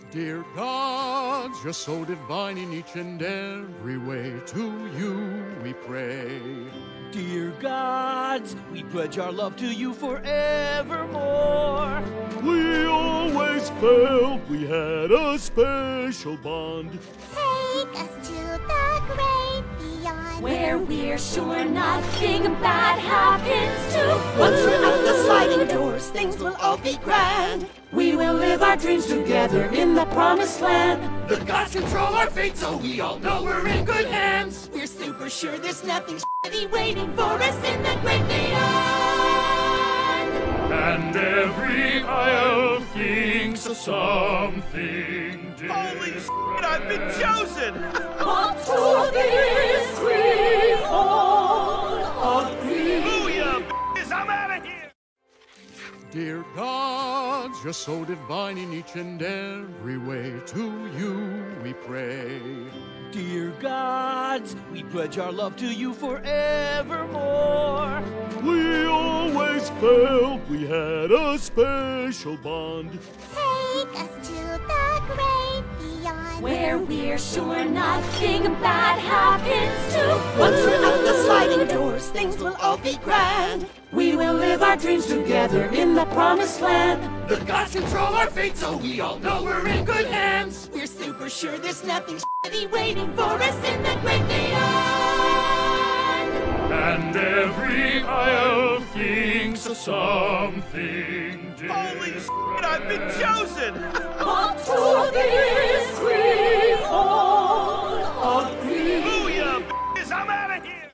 Dear gods, you're so divine in each and every way. To you we pray. Dear gods, we pledge our love to you forevermore. We always felt we had a special bond. Take us to the great beyond, where we're sure nothing bad happens to us. Once we're out the sliding doors, things will all be grand. We will live our dreams together in the promised land. The gods control our fate, so we all know we're in good hands. We're super sure there's nothing shitty waiting for us in the great beyond. And every isle thinks of something different. Holy shit, I've been chosen! Up to this we all agree. Booyah, b****s, I'm out of here! Dear gods, you're so divine in each and every way. To you we pray. Dear gods, we pledge our love to you forevermore. We always felt we had a special bond. take us to the great beyond, Where we're sure nothing bad happens to us. Once we're out the sliding doors, things will all be grand. We will live our dreams together in the promised land. The gods control our fate, so we all know we're in good hands. We're super sure there's nothing shitty waiting for us in the great beyond. And every isle thinks of something different. Holy shit, I've been chosen! Up to this we all agree. Booyah, b****s, I'm out of here!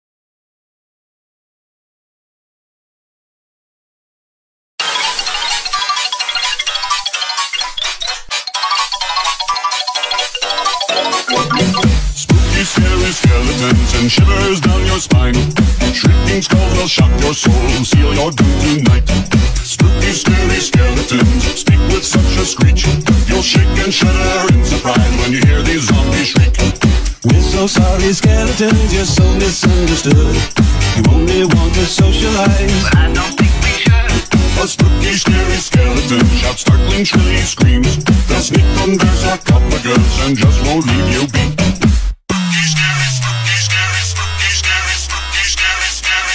Spooky, scary skeletons and shivers down your spine. Shrieking skulls will shock your soul, seal your doom tonight. Spooky, scary skeletons speak with such a screech. You'll shake and shudder in surprise when you hear these zombies shriek. We're so sorry, skeletons, you're so misunderstood. You only want to socialize, but I don't think we should. A spooky, scary skeleton shouts startling, shrilly screams. They'll sneak under sarcophagus and just won't leave you be. Spooky, scary, spooky, scary, spooky, scary, spooky, scary, scary,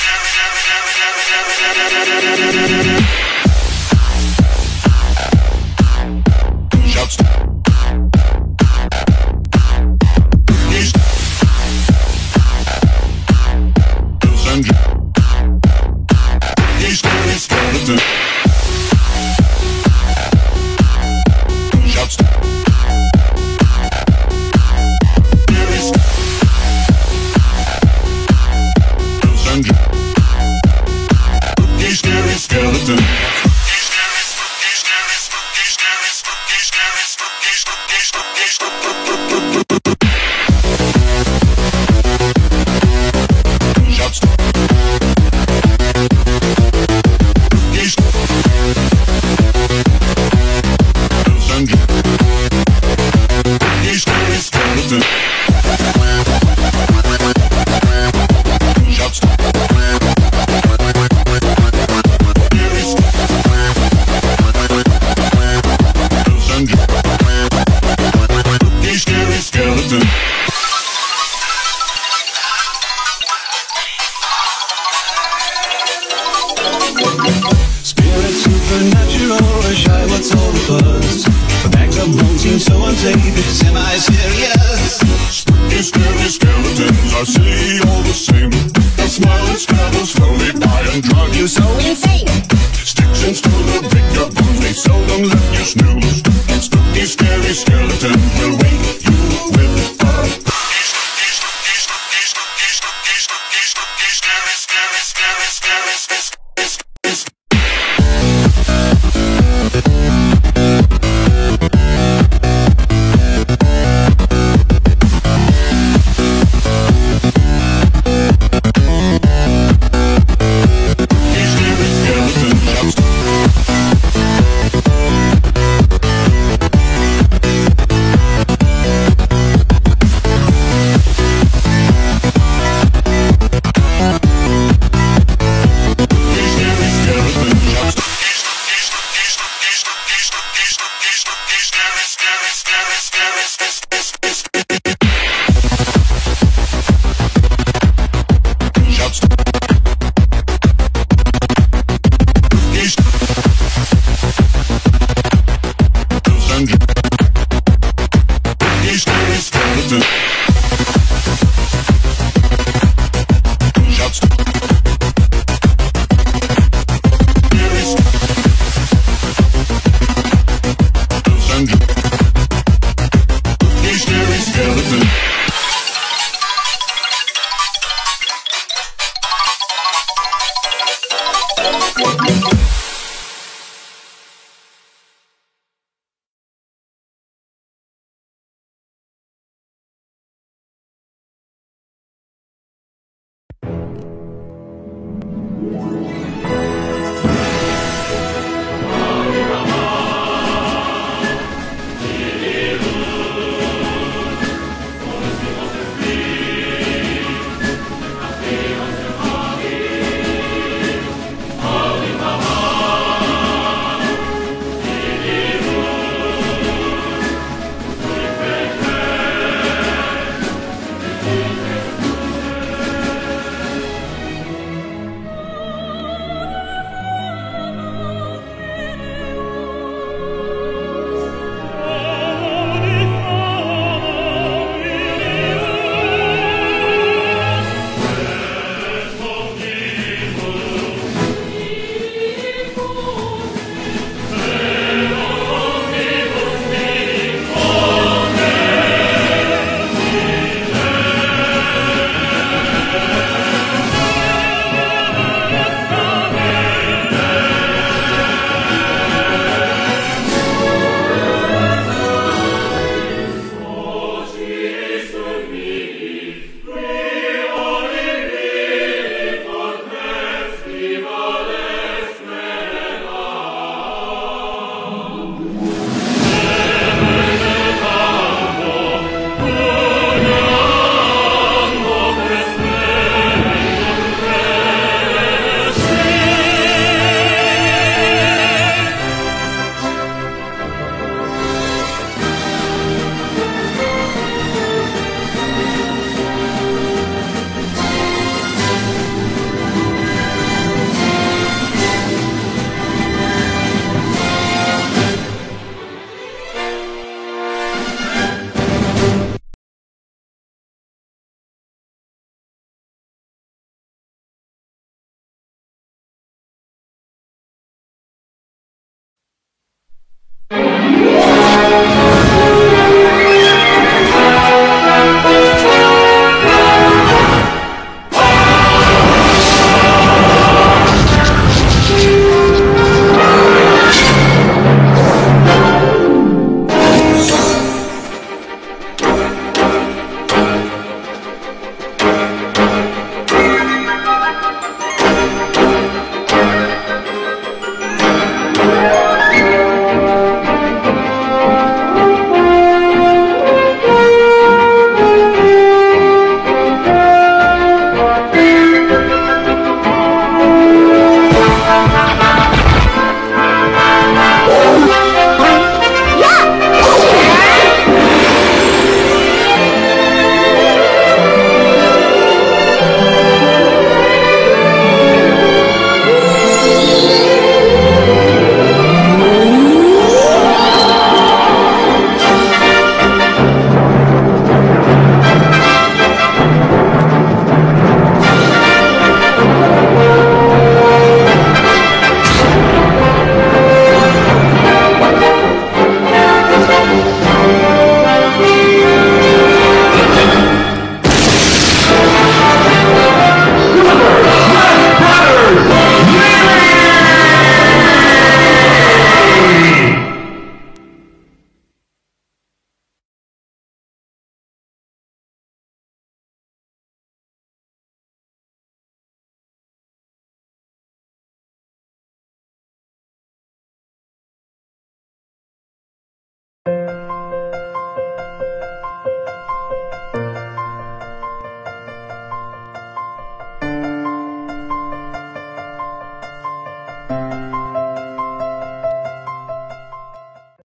shouts. Spooky, scary skeleton. Shouts. Spooky, scary skeleton. Shouts. Spooky, scary skeleton. Shouts. Spooky, scary skeleton. Spirit supernatural, or shy, what's all the buzz? The bags of bones seem so unsafe, it's semi-serious. Spooky, scary skeletons are silly all the same. They'll smile and scrabble slowly by and drive you so Insane! sticks and stones will break your bones. They seldom let you snooze. Spooky, scary skeletons